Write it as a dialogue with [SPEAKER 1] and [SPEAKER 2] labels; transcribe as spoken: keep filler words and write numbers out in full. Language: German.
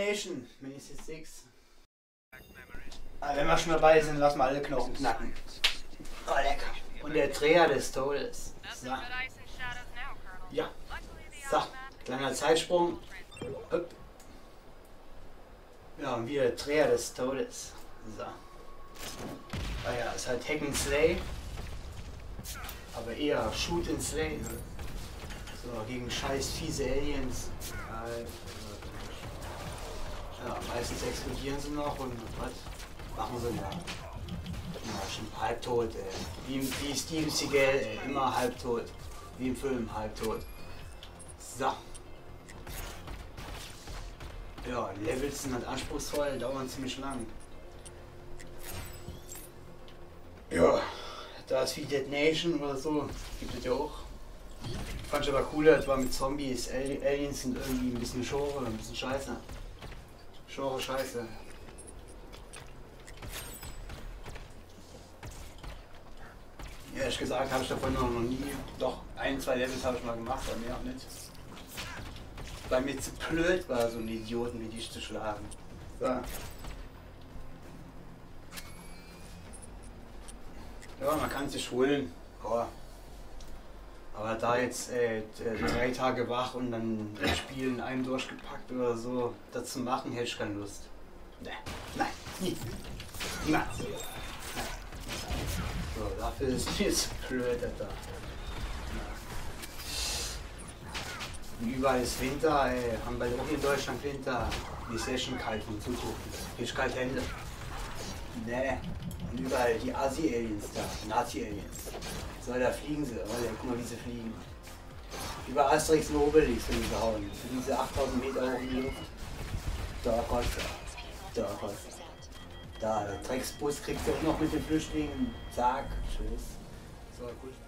[SPEAKER 1] Nation, Ministry sechs. Ah, wenn wir schon dabei sind, lassen wir alle Knochen knacken. Oh, lecker. Und der Dreher des Todes. So. Ja. So, kleiner Zeitsprung. Upp. Ja, und wieder der Dreher des Todes. So. Ah ja, ist halt Hack and Slay. Aber eher Shoot and Slay. So, gegen scheiß fiese Aliens. Ja, meistens explodieren sie noch und was machen sie da? Ja, schon halbtot, ey. Wie, wie Steven Seagal, ey. Immer halbtot. Wie im Film, halbtot. So. Ja, Levels sind halt anspruchsvoll, dauern ziemlich lang. Ja, da ist wie Dead Nation oder so, gibt es ja auch. Fand ich aber cooler, das war mit Zombies, Aliens sind irgendwie ein bisschen Genre, ein bisschen scheiße. Genre scheiße. Ehrlich gesagt habe ich davon noch nie, doch ein, zwei Levels habe ich mal gemacht, aber mehr auch nicht. Weil mir zu blöd war, so einen Idioten wie dich zu schlagen. So. Ja, man kann sich holen. Boah. Aber da jetzt äh, drei Tage wach und dann das Spiel in einem durchgepackt oder so, das zu machen, hätte ich keine Lust. Nee. Nein, nie. Niemals. Nein. So, dafür ist mir zu blöd, Alter. Und überall ist Winter, ey. Haben wir auch in Deutschland Winter. Die ist ja schon kalt vom Zugucken. Ich kalt Hände. Nee. Und überall die Asi-Aliens da, Nazi-Aliens. So, da fliegen sie, Alter, guck mal wie sie fliegen. Über Asterix und Obelix sind die gehauen. Für diese achttausend Meter hoch in die Luft. Da kostet er. Da kostet er. Da, der Drecksbus kriegt er auch noch mit den Flüchtlingen. Zack, tschüss. So, gut.